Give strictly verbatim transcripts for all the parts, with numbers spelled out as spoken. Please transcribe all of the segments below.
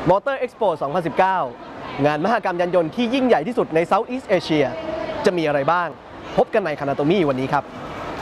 Motor Expo สองพันสิบเก้า งานมหกรรมยานยนต์ที่ยิ่งใหญ่ที่สุดใน Southeast Asia จะมีอะไรบ้างพบกันใน Kanatomi วันนี้ครับ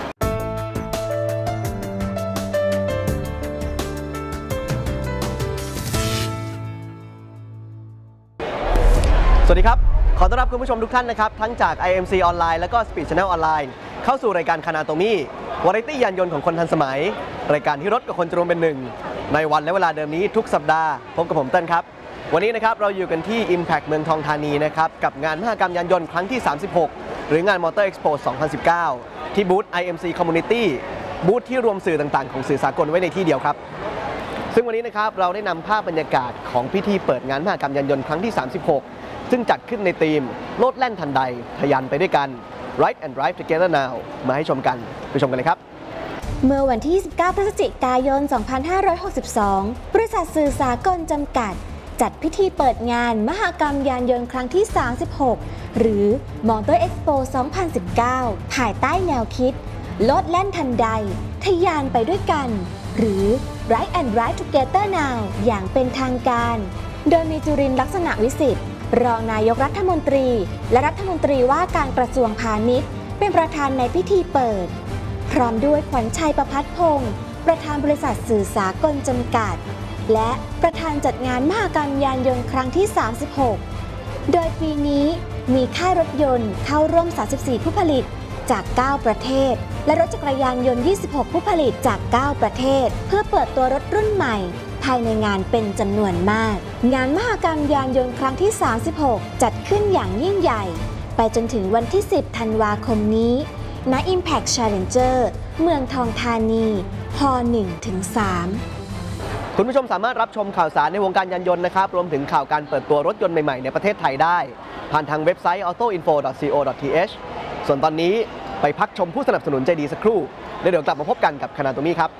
สวัสดีครับขอต้อนรับคุณผู้ชมทุกท่านนะครับทั้งจาก ไอ เอ็ม ซี ออนไลน์และก็ Speed Channel ออนไลน์เข้าสู่รายการ Kanatomi วาไรตี้ยานยนต์ของคนทันสมัยรายการที่รถกับคนจะรวมเป็นหนึ่งในวันและเวลาเดิมนี้ทุกสัปดาห์พบกับผมเต้นครับวันนี้นะครับเราอยู่กันที่ Impact เมืองทองธานีนะครับกับงานมหกรรมยานยนต์ครั้งที่ สามสิบหก หรืองาน Motor Expo สองพันสิบเก้า ที่บูธ ไอ เอ็ม ซี Community บูธที่รวมสื่อต่างๆของสื่อสากลไว้ในที่เดียวครับซึ่งวันนี้นะครับเราได้นำภาพบรรยากาศของพิธีเปิดงานมหกรรมยานยนต์ครั้งที่ สามสิบหก ซึ่งจัดขึ้นในธีมโลดแล่นทันใดทะยานไปด้วยกัน Ride and Drive Together Now มาให้ชมกันไปชมกันเลยครับเมื่อวันที่ ยี่สิบเก้า พฤศจิกายน สองพันห้าร้อยหกสิบสอง บริษัทสื่อสากลจำกัดจัดพิธีเปิดงานมหกรรมยานยนต์ครั้งที่ สามสิบหก หรือ Motor Expo สองพันสิบเก้า ภายใต้แนวคิดโลดแล่นทันใดทะยานไปด้วยกันหรือ Ride and Drive Together Now อย่างเป็นทางการโดยมีจุรินทร์ลักษณะวิสิทธิ์รองนายกรัฐมนตรีและรัฐมนตรีว่าการกระทรวงพาณิชย์เป็นประธานในพิธีเปิดพร้อมด้วยขวัญชัยประภัสพงศ์ประธานบริษัทสื่อสากลจำกัดและประธานจัดงานมหกรรมยานยนต์ครั้งที่ สามสิบหก โดยปีนี้มีค่ายรถยนต์เข้าร่วม สามสิบสี่ ผู้ผลิตจาก เก้า ประเทศและรถจักรยานยนต์ ยี่สิบหก ผู้ผลิตจาก เก้า ประเทศเพื่อเปิดตัวรถรุ่นใหม่ภายในงานเป็นจำนวนมากงานมหกรรมยานยนต์ครั้งที่ สามสิบหก จัดขึ้นอย่างยิ่งใหญ่ไปจนถึงวันที่ สิบ ธันวาคมนี้ณ Impact Challenger เมืองทองธานีฮ หนึ่งถึงสามคุณผู้ชมสามารถรับชมข่าวสารในวงการยานยนต์นะครับรวมถึงข่าวการเปิดตัวรถยนต์ใหม่ๆในประเทศไทยได้ผ่านทางเว็บไซต์ ออโต้อินโฟ ดอท ซี โอ ดอท ที เอช ส่วนตอนนี้ไปพักชมผู้สนับสนุนใจดีสักครู่แล้วเดี๋ยวกลับมาพบกันกับ Kanatomi ครับ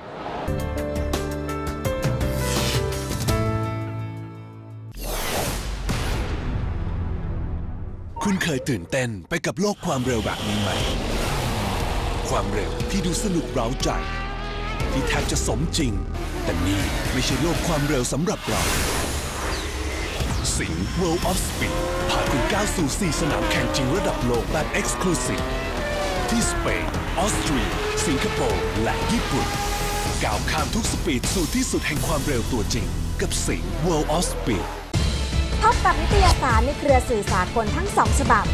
คุณเคยตื่นเต้นไปกับโลกความเร็วแบบนี้ไหมความเร็วที่ดูสนุกเร้าใจที่แทบจะสมจริงแต่นี่ไม่ใช่โลกความเร็วสำหรับเราสิงห์ World of Speed พาคุณก้าวสู่สี่สนามแข่งจริงระดับโลกแบบ Exclusive ที่สเปนออสเตรียสิงคโปร์และญี่ปุ่นก้าวข้ามทุกสปีดสู่ที่สุดแห่งความเร็วตัวจริงกับสิงห์ World of Speed พบกับนิตยสารในเครือสื่อสากลทั้งสองฉบับ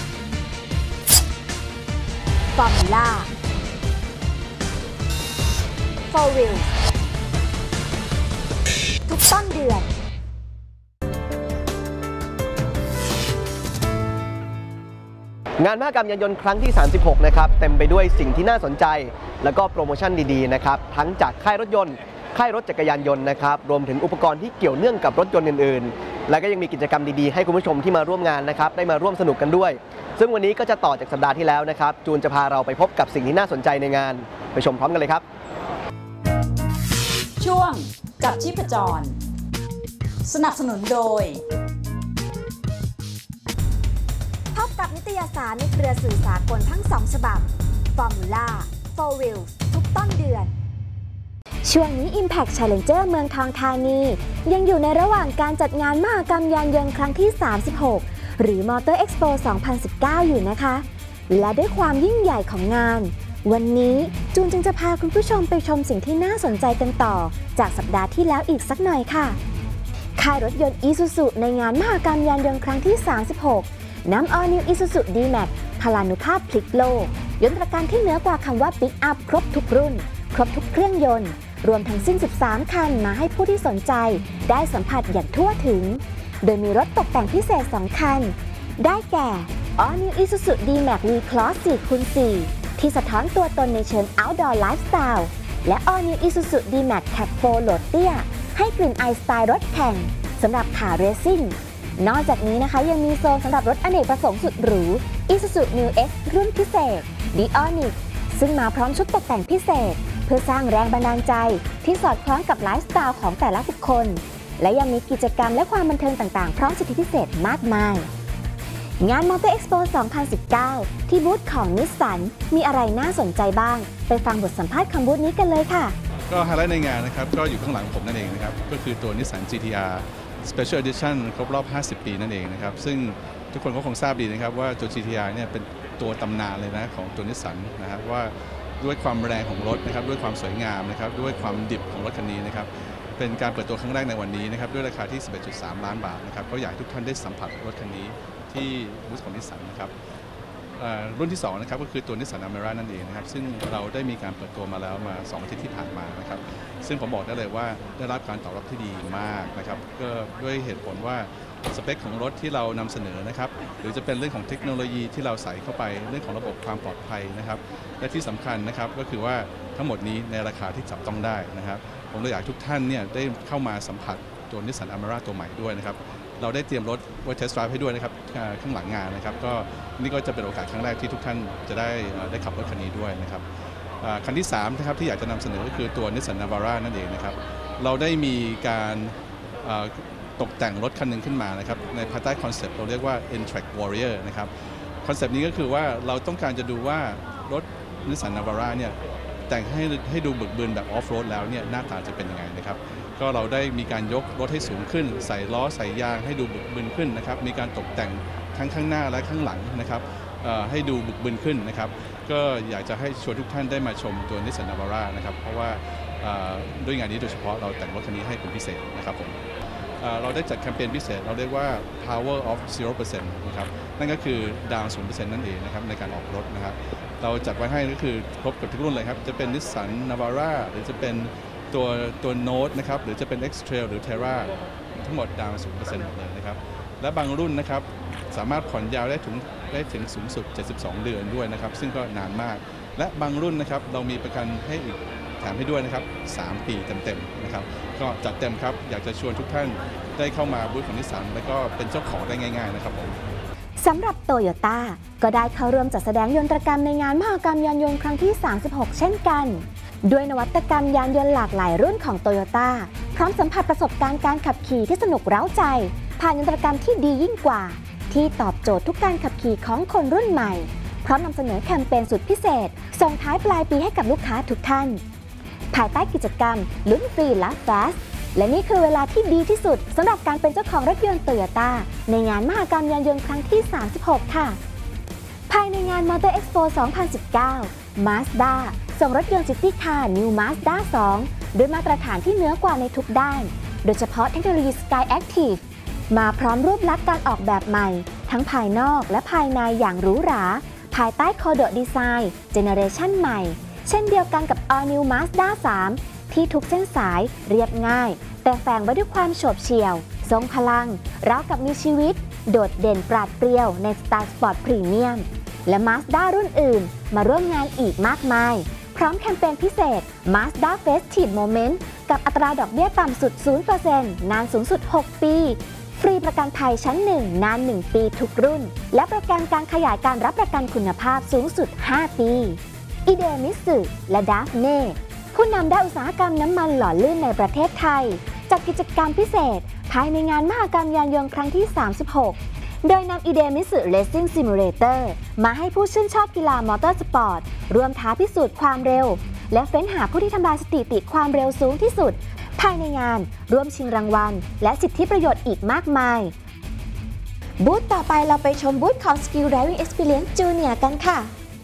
Formula โฟร์ Wheels ทุกต้นเดือนงานมหกรรมยานยนต์ครั้งที่ สามสิบหก นะครับเต็มไปด้วยสิ่งที่น่าสนใจและก็โปรโมชั่นดีๆนะครับทั้งจากค่ายรถยนต์ค่ายรถจักรยานยนต์นะครับรวมถึงอุปกรณ์ที่เกี่ยวเนื่องกับรถยนต์อื่นๆและก็ยังมีกิจกรรมดีๆให้คุณผู้ชมที่มาร่วมงานนะครับได้มาร่วมสนุกกันด้วยซึ่งวันนี้ก็จะต่อจากสัปดาห์ที่แล้วนะครับจูนจะพาเราไปพบกับสิ่งที่น่าสนใจในงานไปชมพร้อมกันเลยครับช่วงจับชีพจรสนับสนุนโดยพบกับนิตยสารในเครือสื่อสากลทั้งสองฉบับ Formula โฟร์ Wheels ทุกต้นเดือนช่วงนี้ Impact Challenger เมืองทองธานียังอยู่ในระหว่างการจัดงานมหกรรมยานยนต์ครั้งที่ สามสิบหก หรือ Motor Expo สองพันสิบเก้า อยู่นะคะและด้วยความยิ่งใหญ่ของงานวันนี้จูนจึงจะพาคุณผู้ชมไปชมสิ่งที่น่าสนใจกันต่อจากสัปดาห์ที่แล้วอีกสักหน่อยค่ะค่ายรถยนต์ Isuzu ในงานมหกรรมยานยนต์ครั้งที่ สามสิบหกนำ All New Isuzu ดี แม็กซ์ พลานุภาพพลิกโลกยนตรการที่เหนือกว่าคำว่า Pick Up ครบทุกรุ่นครบทุกเครื่องยนต์รวมทั้งสิ้น สิบสาม คันมาให้ผู้ที่สนใจได้สัมผัสอย่างทั่วถึงโดยมีรถตกแต่งพิเศษ สอง คันได้แก่ All New Isuzu ดี แม็กซ์ V-Cross โฟร์ คูณ โฟร์ ที่สะท้อนตัวตนในเชิง Outdoor Lifestyle และ All New Isuzu ดี แม็กซ์ Cab โฟร์ โหลดเตี้ยให้กลิ่นไอสไตล์รถแข่งสำหรับขาเรซซิ่งนอกจากนี้นะคะยังมีโซนสำหรับรถอเนกประสงค์สุดหรู Isuzu New X รุ่นพิเศษ Bionic ซึ่งมาพร้อมชุดตกแต่งพิเศษเพื่อสร้างแรงบันดาลใจที่สอดคล้องกับไลฟ์สไตล์ของแต่ละบุคคลและยังมีกิจกรรมและความบันเทิงต่างๆพร้อมสิทธิพิเศษมากมายงาน Motor Expo สองพันสิบเก้า ที่บูธของนิสสันมีอะไรน่าสนใจบ้างไปฟังบทสัมภาษณ์ของบูธนี้กันเลยค่ะก็ไฮไลท์ในงานนะครับก็อยู่ข้างหลังผมนั่นเองนะครับก็คือตัว Nissan จี ที อาร์ Special Edition ครบรอบ ห้าสิบ ปีนั่นเองนะครับซึ่งทุกคนก็คงทราบดีนะครับว่าตัว จี ที อาร์ เนี่ยเป็นตัวตำนานเลยนะของตัวนิสสันนะครับว่าด้วยความแรงของรถนะครับด้วยความสวยงามนะครับด้วยความดิบของรถคันนี้นะครับเป็นการเปิดตัวครั้งแรกในวันนี้นะครับด้วยราคาที่ สิบเอ็ดจุดสาม ล้านบาทนะครับก็อยากให้ทุกท่านได้สัมผัสรถคันนี้ที่บูธของนิสสันนะครับรุ่นที่สองนะครับก็คือตัว Nissan Almera นั่นเองนะครับซึ่งเราได้มีการเปิดตัวมาแล้วมาสองอาทิตย์ที่ผ่านมานะครับซึ่งผมบอกได้เลยว่าได้รับการตอบรับที่ดีมากนะครับก็ด้วยเหตุผลว่าสเปคของรถที่เรานำเสนอนะครับหรือจะเป็นเรื่องของเทคโนโลยีที่เราใส่เข้าไปเรื่องของระบบความปลอดภัยนะครับและที่สำคัญนะครับก็คือว่าทั้งหมดนี้ในราคาที่จับต้องได้นะครับผมเลยอยากทุกท่านเนี่ยได้เข้ามาสัมผัสตัว Nissan Almera ตัวใหม่ด้วยนะครับเราได้เตรียมรถไว้เทสต์ไดรฟ์ให้ด้วยนะครับข้างหลังงานนะครับก็นี่ก็จะเป็นโอกาสครั้งแรกที่ทุกท่านจะได้ได้ขับรถคันนี้ด้วยนะครับคันที่สามนะครับที่อยากจะนำเสนอก็คือตัว Nissan Navara นั่นเองนะครับเราได้มีการตกแต่งรถคันหนึ่งขึ้นมานะครับในภายใต้คอนเซปต์เราเรียกว่า N-Track Warrior นะครับคอนเซปต์นี้ก็คือว่าเราต้องการจะดูว่ารถ Nissan Navara เนี่ยแต่งให้ให้ดูบึกบึนแบบออฟโรดแล้วเนี่ยหน้าตาจะเป็นยังไงนะครับก็เราได้มีการยกรถให้สูงขึ้นใส่ล้อใส่ยางให้ดูบึกบึนขึ้นนะครับมีการตกแต่งทั้งข้างหน้าและข้างหลังนะครับให้ดูบึกบึนขึ้นนะครับก็อยากจะให้ชวนทุกท่านได้มาชมตัว Nissan Navara นะครับเพราะว่าด้วยงานนี้โดยเฉพาะเราแต่งรถคันนี้ให้เป็นพิเศษนะครับผมเราได้จัดแคมเปญพิเศษเราเรียกว่า Power of ศูนย์เปอร์เซ็นต์ นะครับนั่นก็คือดาวน์ ศูนย์เปอร์เซ็นต์ นั่นเองนะครับในการออกรถนะครับเราจัดไว้ให้ก็คือครบกับทุกรุ่นเลยครับจะเป็น Nissan Navara หรือจะเป็นตัวตัวโน้ตนะครับหรือจะเป็น X-Trail หรือ Terra ทั้งหมดดาวน์ ศูนย์เปอร์เซ็นต์ หมดเลยนะครับและบางรุ่นนะครับสามารถผ่อนยาวได้ถึงได้ถึงสูงสุดเจ็ดสิบสองเดือนด้วยนะครับซึ่งก็นานมากและบางรุ่นนะครับเรามีประกันให้อีกแถมให้ด้วยนะครับสามปีเต็มๆนะครับก็จัดเต็มครับอยากจะชวนทุกท่านได้เข้ามาบูธของนิสสันแล้วก็เป็นเจ้าของได้ง่ายๆนะครับผมสำหรับโตโยต้าก็ได้เข้าร่วมจัดแสดงยนตรกรรมในงานมหกรรมยานยนต์ครั้งที่ สามสิบหก เช่นกันด้วยนวัตกรรมยานยนต์หลากหลายรุ่นของโตโยต้าพร้อมสัมผัสประสบการณ์การขับขี่ที่สนุกเร้าใจผ่านยนตรกรรมที่ดียิ่งกว่าที่ตอบโจทย์ทุกการขับขี่ของคนรุ่นใหม่พร้อมนำเสนอแคมเปญสุดพิเศษส่งท้ายปลายปีให้กับลูกค้าทุกท่านภายใต้กิจกรรมลุ้นฟรีและแฟสและนี่คือเวลาที่ดีที่สุดสำหรับการเป็นเจ้าของรถยนต์โตโยต้าในงานมหกรรมยานยนต์ครั้งที่ สามสิบหก ค่ะภายในงาน Motor Expo สองพันสิบเก้า Mazda ส่งรถยนต์ซิตี้คาร์ New Mazda สองด้วยมาตรฐานที่เหนือกว่าในทุกด้านโดยเฉพาะเทคโนโลยี Sky Active มาพร้อมรูปลักษณ์การออกแบบใหม่ทั้งภายนอกและภายในอย่างหรูหราภายใต้ Cordo Design Generation ใหม่เช่นเดียวกันกับ All New Mazda สามที่ทุกเส้นสายเรียบง่ายแต่แฝงไว้ด้วยความโฉบเฉี่ยวทรงพลังราวกับมีชีวิตโดดเด่นปราดเปรียวในสไตล์สปอร์ตพรีเมียมและ Mazda รุ่นอื่นมาร่วมงานอีกมากมายพร้อมแคมเปญพิเศษ Mazda Festive Moment กับอัตราดอกเบี้ยต่ำสุด ศูนย์เปอร์เซ็นต์ นานสูงสุด หก ปีฟรีประกันภัยชั้นหนึ่งนาน หนึ่ง ปีทุกรุ่นและประกันการขยายการรับประกันคุณภาพสูงสุด ห้า ปีอิเดมิสึและดาฟเน่ผู้นำด้านอุตสาหกรรมน้ำมันหล่อลื่นในประเทศไทยจัดกิจกรรมพิเศษภายในงานมหกรรมยานยนต์ครั้งที่ สามสิบหก โดยนำอิเดมิสึ Racing Simulator มาให้ผู้ชื่นชอบกีฬามอเตอร์สปอร์ตร่วมท้าพิสูจน์ความเร็วและเฟ้นหาผู้ที่ทำลายสถิติความเร็วสูงที่สุดภายในงานร่วมชิงรางวัลและสิทธิประโยชน์อีกมากมายบูธต่อไปเราไปชมบูธของ Skill Driving Experience Junior กันค่ะ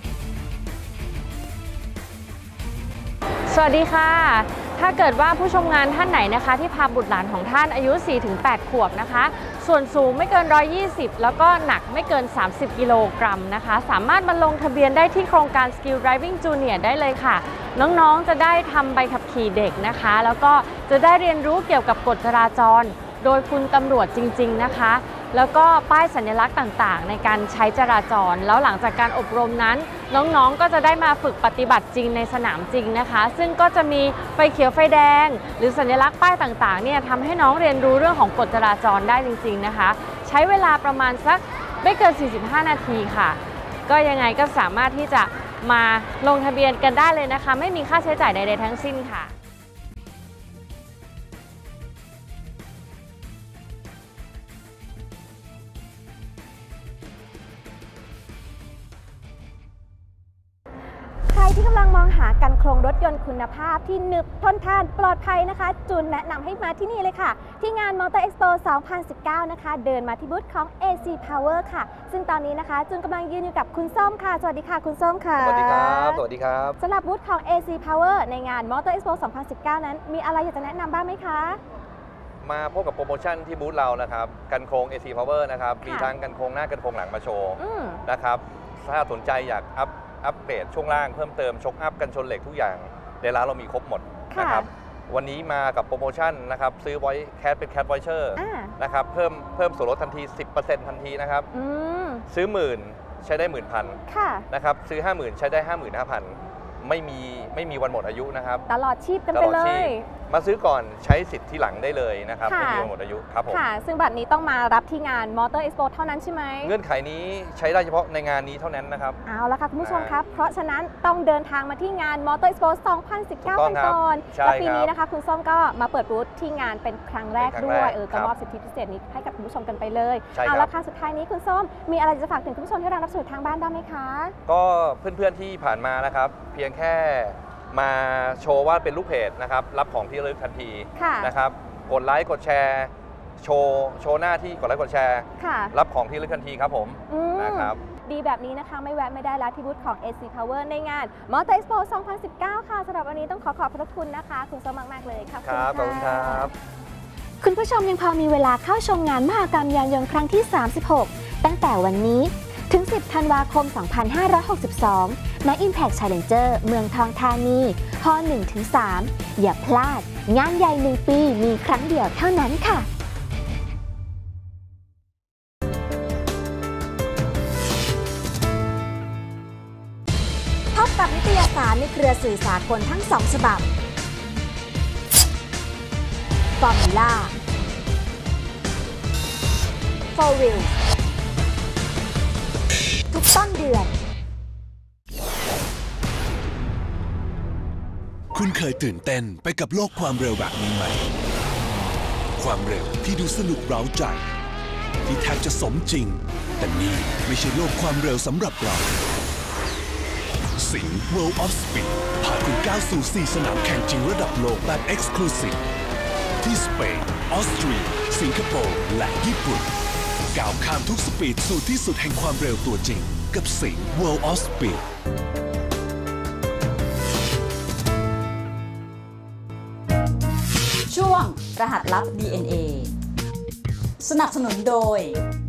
สวัสดีค่ะถ้าเกิดว่าผู้ชมงานท่านไหนนะคะที่พาบุตรหลานของท่านอายุ สี่ถึงแปด ขวบนะคะส่วนสูงไม่เกินหนึ่งร้อยยี่สิบแล้วก็หนักไม่เกินสามสิบกิโลกรัมนะคะสามารถมาลงทะเบียนได้ที่โครงการ Skill Driving Junior ได้เลยค่ะน้องๆจะได้ทำใบขับขี่เด็กนะคะแล้วก็จะได้เรียนรู้เกี่ยวกับกฎจราจรโดยคุณตำรวจจริงๆนะคะแล้วก็ป้ายสัญลักษณ์ต่างๆในการใช้จราจรแล้วหลังจากการอบรมนั้นน้องๆก็จะได้มาฝึกปฏิบัติจริงในสนามจริงนะคะซึ่งก็จะมีไฟเขียวไฟแดงหรือสัญลักษณ์ป้ายต่างๆเนี่ยทำให้น้องเรียนรู้เรื่องของกฎจราจรได้จริงๆนะคะใช้เวลาประมาณสักไม่เกินสี่สิบห้านาทีค่ะก็ยังไงก็สามารถที่จะมาลงทะเบียนกันได้เลยนะคะไม่มีค่าใช้จ่ายใดๆทั้งสิ้นค่ะใครที่กำลังมองหากันโครงรถยนต์คุณภาพที่หนึบทนทานปลอดภัยนะคะจูนแนะนำให้มาที่นี่เลยค่ะที่งาน Motor Expo สองพันสิบเก้า นะคะเดินมาที่บูธของ เอ ซี Power ค่ะซึ่งตอนนี้นะคะจุนกำลังยืนอยู่กับคุณส้มค่ะสวัสดีค่ะคุณส้มค่ะสวัสดีครับสวัสดีครับสำหรับบูธของ เอ ซี Power ในงาน Motor Expo สองพันสิบเก้า นั้นมีอะไรอยากจะแนะนำบ้างไหมคะมาพบกับโปรโมชั่นที่บูธเรานะครับกันโครง เอ ซี Power นะครับมีทั้งกันโครงหน้ากันโครงหลังมาโชว์นะครับถ้าสนใจอยากอัพอัปเกรดช่วงล่างเพิ่มเติมช็อคอัพกันชนเหล็กทุกอย่างในร้านเรามีครบหมดนะครับวันนี้มากับโปรโมชั่นนะครับซื้อไว้แคสเป็นแคสไวเชอร์นะครับเพิ่มเพิ่มส่วนลดทันที สิบเปอร์เซ็นต์ ทันทีนะครับซื้อหมื่นใช้ได้หมื่นพันนะครับซื้อ ห้าหมื่น ใช้ได้ ห้าหมื่นห้าพัน ไม่มีไม่มีวันหมดอายุนะครับตลอดชีพกันไปเลยมาซื้อก่อนใช้สิทธิ์ที่หลังได้เลยนะครับไม่มีวันหมดอายุครับผมค่ะซึ่งบัตรนี้ต้องมารับที่งาน Motor Expo เท่านั้นใช่ไหมเงื่อนไขนี้ใช้ได้เฉพาะในงานนี้เท่านั้นนะครับเอาละค่ะคุณผู้ชมครับเพราะฉะนั้นต้องเดินทางมาที่งาน Motor Expo สองพันสิบเก้า กันก่อนและปีนี้นะคะคุณส้มก็มาเปิดบูธที่งานเป็นครั้งแรกด้วยเออก็มอบสิทธิพิเศษนี้ให้กับคุณผู้ชมกันไปเลยเอาละค่ะสุดท้ายนี้คุณส้มมีอะไรจะฝากถึงคุณผู้ชมที่รังรับชมทางบ้านได้ไหมคะก็เพื่อนๆที่ผ่านมานะครับเพียงแค่มาโชว์ว่าเป็นลูกเพจนะครับรับของที่ระลึกทันทีนะครับกดไลค์กดแชร์โชว์โชว์หน้าที่กดไลค์กดแชร์รับของที่ระลึกทันทีครับผมนะครับดีแบบนี้นะคะไม่แวะไม่ได้แล้วที่บูธของ เอ ซี Power ในงาน Motor Expo สองพันสิบเก้า ค่ะสำหรับวันนี้ต้องขอขอบพระคุณนะคะคุณส้มมากๆเลยครับขอบคุณครับคุณผู้ชมยังพอมีเวลาเข้าชมงานมหกรรมยานยนต์ครั้งที่ สามสิบหก ตั้งแต่วันนี้ถึง สิบ ธันวาคม สองพันห้าร้อยหกสิบสอง ณ Impact Challenger เมืองทองธานีฮอ หนึ่งถึงสาม อย่าพลาดงานใหญ่หนึ่งปีมีครั้งเดียวเท่านั้นค่ะพบกับนิตยสารในเครือสื่อสากลทั้งสองฉบับ Formula Four Wheels ทุกต้นเดือนคุณเคยตื่นเต้นไปกับโลกความเร็วแบบนี้ไหมความเร็วที่ดูสนุกเร้าใจที่แทบจะสมจริงแต่นี่ไม่ใช่โลกความเร็วสำหรับเราสิงห์ World of Speed พาคุณก้าวสู่สี่สนามแข่งจริงระดับโลกแบบ Exclusive ที่สเปนออสเตรียสิงคโปร์และญี่ปุ่นก้าวข้ามทุกสปีดสู่ที่สุดแห่งความเร็วตัวจริงกับสิงห์ World of Speed ช่วงรหัสลับ ดี เอ็น เอ สนับสนุนโดย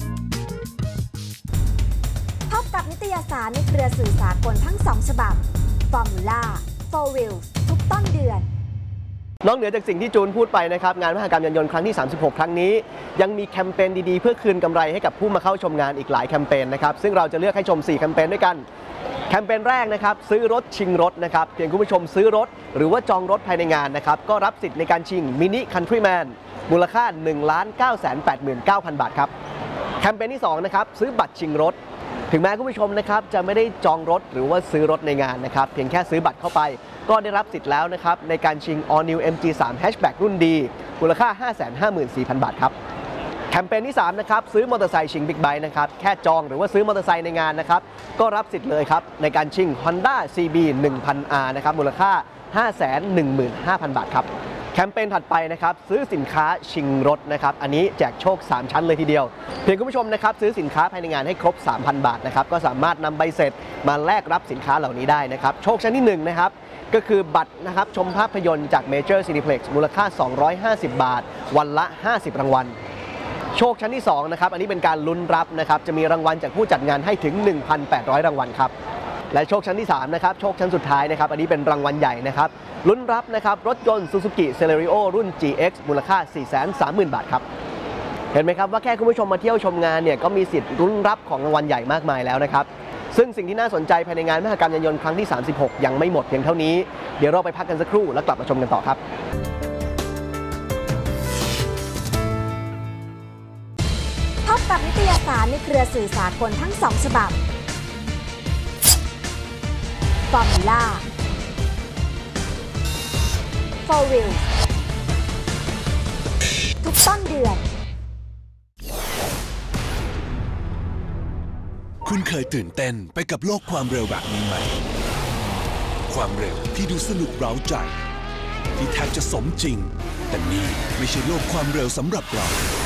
พบกับนิตยสารในเครือสื่อสากลทั้งสองฉบับ Formula Four Wheels ทุกต้นเดือนนอกเหนือจากสิ่งที่จูนพูดไปนะครับงานมหกรรมยานยนต์ครั้งที่ สามสิบหก ครั้งนี้ยังมีแคมเปญดีๆเพื่อคืนกำไรให้กับผู้มาเข้าชมงานอีกหลายแคมเปญนะครับซึ่งเราจะเลือกให้ชมสี่แคมเปญด้วยกันแคมเปญแรกนะครับซื้อรถชิงรถนะครับเพียงคุณผู้ชมซื้อรถหรือว่าจองรถภายในงานนะครับก็รับสิทธิ์ในการชิงมินิคันทรีแมนมูลค่า หนึ่งล้านเก้าแสนแปดหมื่นเก้าพัน บาทครับแคมเปญที่สองนะครับซื้อบัตรชิงรถถึงแม้คุณผู้ชมนะครับจะไม่ได้จองรถหรือว่าซื้อรถในงานนะครับเพียงแค่ซื้อบัตรเข้าไปก็ได้รับสิทธิ์แล้วนะครับในการชิง All New เอ็ม จี ทรี Hatchback รุ่นดีมูลค่า ห้าแสนห้าหมื่นสี่พัน บาทครับแคมเปญที่สามนะครับซื้อมอเตอร์ไซค์ชิงบิ๊กไบค์นะครับแค่จองหรือว่าซื้อมอเตอร์ไซค์ในงานนะครับก็รับสิทธิ์เลยครับในการชิง Honda ซี บี หนึ่งพัน อาร์ นะครับมูลค่า ห้าแสนหนึ่งหมื่นห้าพัน บาทครับแคมเปญถัดไปนะครับซื้อสินค้าชิงรถนะครับอันนี้แจกโชคสามชั้นเลยทีเดียวเพียงคุณผู้ชมนะครับซื้อสินค้าภายในงานให้ครบ สามพัน บาทนะครับก็สามารถนำใบเสร็จมาแลกรับสินค้าเหล่านี้ได้นะครับโชคชั้นที่หนึ่งนะครับก็คือบัตรนะครับชมภาพยนตร์จาก Major Cineplex มูลค่าสองร้อยห้าสิบบาทวันละห้าสิบรางวัลโชคชั้นที่สองนะครับอันนี้เป็นการลุ้นรับนะครับจะมีรางวัลจากผู้จัดงานให้ถึง หนึ่งพันแปดร้อย รางวัลครับและโชคชั้นที่สามนะครับโชคชั้นสุดท้ายนะครับอันนี้เป็นรางวัลใหญ่นะครับลุ้นรับนะครับรถยนต์ Suzuki Celerio รุ่น จี เอ็กซ์ มูลค่า สี่แสนสามหมื่น บาทครับเห็นไหมครับว่าแค่คุณผู้ชมมาเที่ยวชมงานเนี่ยก็มีสิทธิ์ลุ้นรับของรางวัลใหญ่มากมายแล้วนะครับซึ่งสิ่งที่น่าสนใจภายในงานมหกรรมยานยนต์ครั้งที่ สามสิบหก ยังไม่หมดเพียงเท่านี้เดี๋ยวเราไปพักกันสักครู่แล้วกลับมาชมกันต่อครับพบกับนิตยสารในเครือสื่อสากลทั้งสองฉบับ Formula Four Wheels ทุกต้นเดือนคุณเคยตื่นเต้นไปกับโลกความเร็วแบบนี้ไหมความเร็วที่ดูสนุกเร้าใจที่แทบจะสมจริงแต่นี่ไม่ใช่โลกความเร็วสำหรับเรา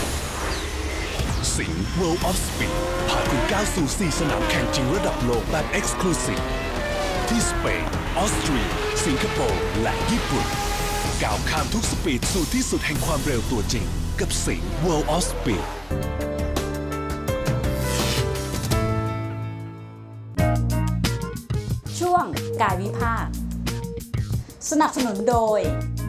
สิงห์ World of Speed พาคุณก้าวสู่สี่สนามแข่งจริงระดับโลกแบบ Exclusive ที่สเปนออสเตรียสิงคโปร์และญี่ปุ่นก้าวข้ามทุกสปีดสู่ที่สุดแห่งความเร็วตัวจริงกับสิงห์ World of Speed ช่วงกายวิภาคสนับสนุนโดย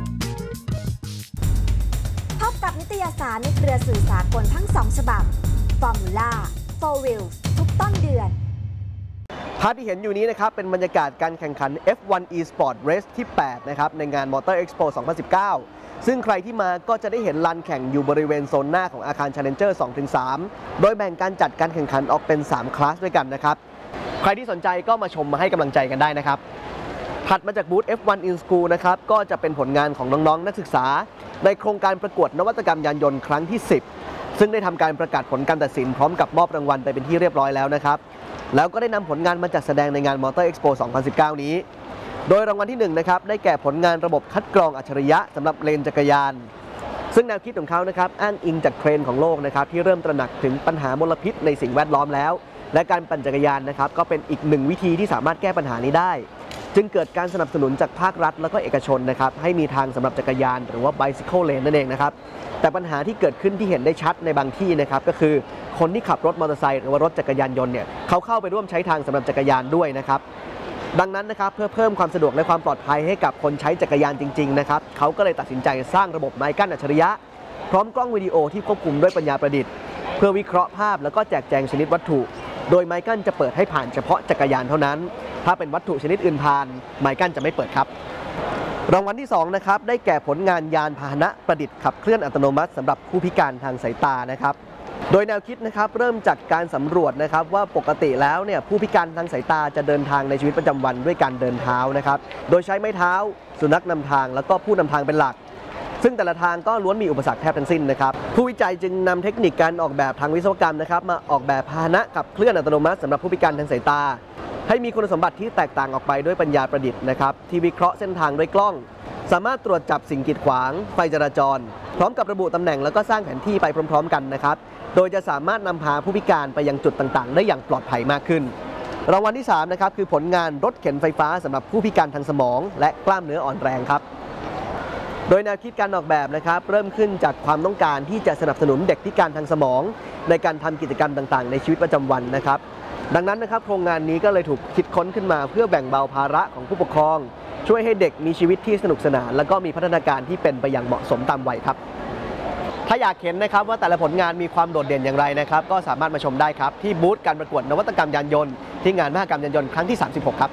พบกับนิตยสารในเครือสื่อสากลทั้งสองฉบับ Formula โฟร์ Wheels ทุกต้นเดือนภาพที่เห็นอยู่นี้นะครับเป็นบรรยากาศการแข่งขัน เอฟ วัน e-sport race ที่ แปด นะครับในงาน Motor Expo สองพันสิบเก้า ซึ่งใครที่มาก็จะได้เห็นลานแข่งอยู่บริเวณโซนหน้าของอาคาร Challenger สองถึงสาม โดยแบ่งการจัดการแข่งขันออกเป็น สาม คลาสด้วยกันนะครับใครที่สนใจก็มาชมมาให้กำลังใจกันได้นะครับถัดมาจากบูธ เอฟ วัน in School นะครับก็จะเป็นผลงานของน้องๆนักศึกษาในโครงการประกวดนวัตกรรมยานยนต์ครั้งที่ สิบ ซึ่งได้ทำการประกาศผลการตัดสินพร้อมกับมอบรางวัลไปเป็นที่เรียบร้อยแล้วนะครับแล้วก็ได้นำผลงานมาจัดแสดงในงาน Motor Expo สองพันสิบเก้า นี้ โดยรางวัลที่หนึ่งนะครับได้แก่ผลงานระบบคัดกรองอัจฉริยะสำหรับเลนจักรยานซึ่งแนวคิดของเขานะครับอ้างอิงจากเทรนด์ของโลกนะครับที่เริ่มตระหนักถึงปัญหามลพิษในสิ่งแวดล้อมแล้วและการปั่นจักรยานนะครับก็เป็นอีกหนึ่งวิธีที่สามารถแก้ปัญหานี้ได้จึงเกิดการสนับสนุนจากภาครัฐและก็เอกชนนะครับให้มีทางสำหรับจักรยานหรือว่า bicycle lane นั่นเองนะครับแต่ปัญหาที่เกิดขึ้นที่เห็นได้ชัดในบางที่นะครับก็คือคนที่ขับรถมอเตอร์ไซค์หรือว่ารถจักรยานยนต์เนี่ยเขาเข้าไปร่วมใช้ทางสำหรับจักรยานด้วยนะครับดังนั้นนะครับเพื่อเพิ่มความสะดวกและความปลอดภัยให้กับคนใช้จักรยานจริงๆนะครับเขาก็เลยตัดสินใจสร้างระบบไม้กั้นอัจฉริยะพร้อมกล้องวิดีโอที่ควบคุมด้วยปัญญาประดิษฐ์เพื่อวิเคราะห์ภาพแล้วก็แจกแจงชนิดวัตถุโดยไม้กั้นจะเปิดให้ผ่านเฉพาะจักรยานเท่านั้นถ้าเป็นวัตถุชนิดอื่นผ่านไม้กั้นจะไม่เปิดครับรางวัลที่สองนะครับได้แก่ผลงานยานพาหนะประดิษฐ์ขับเคลื่อนอัตโนมัติสำหรับผู้พิการทางสายตานะครับโดยแนวคิดนะครับเริ่มจากการสำรวจนะครับว่าปกติแล้วเนี่ยผู้พิการทางสายตาจะเดินทางในชีวิตประจำวันด้วยการเดินเท้านะครับโดยใช้ไม้เท้าสุนัขนำทางแล้วก็ผู้นำทางเป็นหลักซึ่งแต่ละทางก็ล้วนมีอุปสรรคแทบทั้งสิ้นนะครับผู้วิจัยจึงนำเทคนิคการออกแบบทางวิศวกรรมนะครับมาออกแบบพาหนะขับเคลื่อนอัตโนมัติสำหรับผู้พิการทางสายตาให้มีคุณสมบัติที่แตกต่างออกไปด้วยปัญญาประดิษฐ์นะครับที่วิเคราะห์เส้นทางด้วยกล้องสามารถตรวจจับสิ่งกีดขวางไฟจราจรพร้อมกับระบุตำแหน่งแล้วก็สร้างแผนที่ไปพร้อมๆกันนะครับโดยจะสามารถนำพาผู้พิการไปยังจุดต่างๆได้อย่างปลอดภัยมากขึ้นรางวัลที่สามนะครับคือผลงานรถเข็นไฟฟ้าสำหรับผู้พิการทางสมองและกล้ามเนื้ออ่อนแรงครับโดยแนวคิดการออกแบบนะครับเริ่มขึ้นจากความต้องการที่จะสนับสนุนเด็กพิการทางสมองในการทำกิจกรรมต่างๆในชีวิตประจำวันนะครับดังนั้นนะครับโครงงานนี้ก็เลยถูกคิดค้นขึ้นมาเพื่อแบ่งเบาภาระของผู้ปกครองช่วยให้เด็กมีชีวิตที่สนุกสนานและก็มีพัฒนาการที่เป็นไปอย่างเหมาะสมตามวัยครับถ้าอยากเห็นนะครับว่าแต่ละผลงานมีความโดดเด่นอย่างไรนะครับก็สามารถมาชมได้ครับที่บูธการประกวดนวัตกรรมยานยนต์ที่งานมหกรรมยานยนต์ครั้งที่สามสิบหกครับ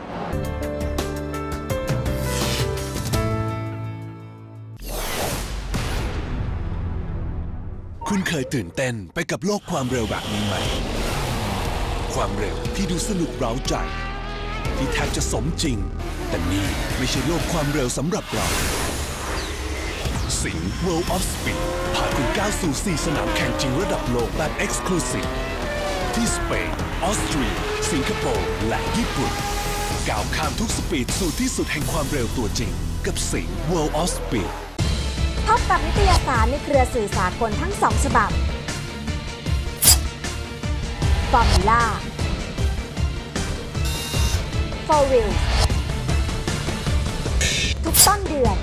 คุณเคยตื่นเต้นไปกับโลกความเร็วแบบนี้ไหมความเร็วที่ดูสนุกเร้าใจที่แทบจะสมจริงแต่นี่ไม่ใช่โลกความเร็วสำหรับเราสิงห์ World of Speed พาคุณก้าวสู่สี่สนามแข่งจริงระดับโลกแบบ Exclusive ที่สเปนออสเตรียสิงคโปร์และญี่ปุ่นก้าวข้ามทุกสปีดสู่ที่สุดแห่งความเร็วตัวจริงกับสิงห์ World of Speed พบกับนิตยสารในเครือสื่อสากลทั้งสองฉบับ Formula โฟร์ Wheels ทุกต้นเดือน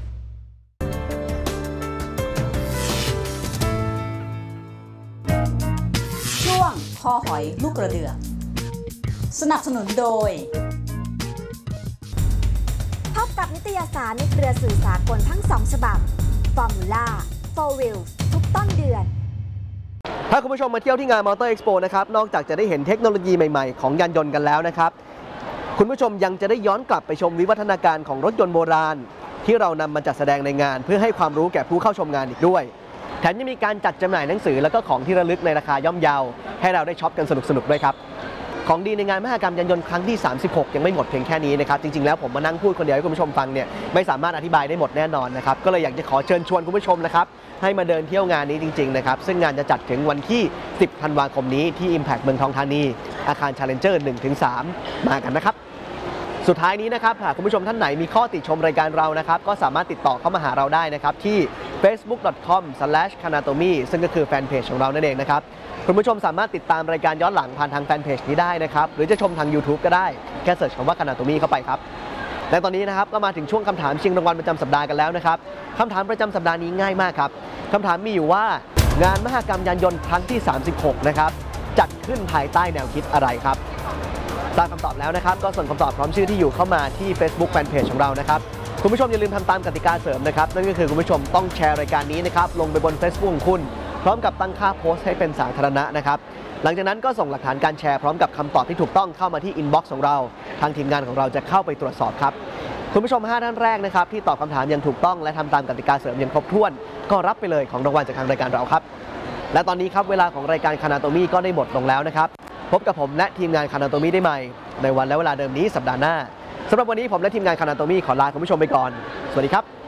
ช่วงคอหอยลูกกระเดือกสนับสนุนโดยพบกับนิตยสารในเครือสื่อสากลทั้งสองฉบับ Formula โฟร์ Wheels ทุกต้นเดือนถ้าคุณผู้ชมมาเที่ยวที่งาน Motor Expo นะครับนอกจากจะได้เห็นเทคโนโลยีใหม่ๆของยานยนต์กันแล้วนะครับคุณผู้ชมยังจะได้ย้อนกลับไปชมวิวัฒนาการของรถยนต์โบราณที่เรานำมาจัดแสดงในงานเพื่อให้ความรู้แก่ผู้เข้าชมงานอีกด้วยแถมยังมีการจัดจำหน่ายหนังสือและก็ของที่ระลึกในราคาย่อมเยาให้เราได้ช็อปกันสนุกๆด้วยครับของดีในงานมหกรรมยานยนต์ครั้งที่สามสิบหกยังไม่หมดเพียงแค่นี้นะครับจริงๆแล้วผมมานั่งพูดคนเดียวให้คุณผู้ชมฟังเนี่ยไม่สามารถอธิบายได้หมดแน่นอนนะครับก็เลยอยากจะขอเชิญชวนคุณผู้ชมนะครับให้มาเดินเที่ยวงานนี้จริงๆนะครับซึ่งงานจะจัดถึงวันที่สิบธันวาคมนี้ที่ Impact เมืองทองธานีอาคาร Challenger หนึ่งถึงสาม มากันนะครับสุดท้ายนี้นะครับหากคุณผู้ชมท่านไหนมีข้อติชมรายการเรานะครับก็สามารถติดต่อเข้ามาหาเราได้นะครับที่ เฟซบุ๊ก ดอท คอม สแลช คานาโตมี ซึ่งก็คือแฟนเพจของเรานั่นเองนะครับคุณผู้ชมสามารถติดตามรายการย้อนหลังผ่านทางแฟนเพจนี้ได้นะครับหรือจะชมทาง YouTube ก็ได้แค่เสิร์ชคำว่า Anatomy เข้าไปครับและตอนนี้นะครับก็มาถึงช่วงคำถามชิงรางวัลประจำสัปดาห์กันแล้วนะครับคำถามประจำสัปดาห์นี้ง่ายมากครับคำถามมีอยู่ว่างานมหกรรมยานยนต์ครั้งที่ สามสิบหก นะครับจัดขึ้นภายใต้แนวคิดอะไรครับทราบคำตอบแล้วนะครับก็ส่งคำตอบพร้อมชื่อที่อยู่เข้ามาที่ Facebook Fanpage ของเรานะครับคุณผู้ชมอย่าลืมทำตามกติกาเสริมนะครับนั่นก็คือคุณผู้ชมต้องแชร์รายการนี้นะครับลงไปบน Facebook ของคุณพร้อมกับตั้งค่าโพสต์ให้เป็นสาธารณะนะครับหลังจากนั้นก็ส่งหลักฐานการแชร์พร้อมกับคำตอบที่ถูกต้องเข้ามาที่อินบ็อกซ์ของเราทางทีมงานของเราจะเข้าไปตรวจสอบครับคุณผู้ชมห้าท่านแรกนะครับที่ตอบคำถามอย่างถูกต้องและทำตามกติกาเสริมอย่างครบถ้วนก็รับไปเลยของรางวัลจากทางรายการเราครับและตอนนี้ครับเวลาของรายการ Anatomy ก็ได้หมดลงแล้วนะครับพบกับผมและทีมงาน Anatomy ได้ใหม่ในวันและเวลาเดิมนี้สัปดาห์หน้าสำหรับวันนี้ผมและทีมงาน Anatomy ขอลาคุณผู้ชมไปก่อนสวัสดีครับ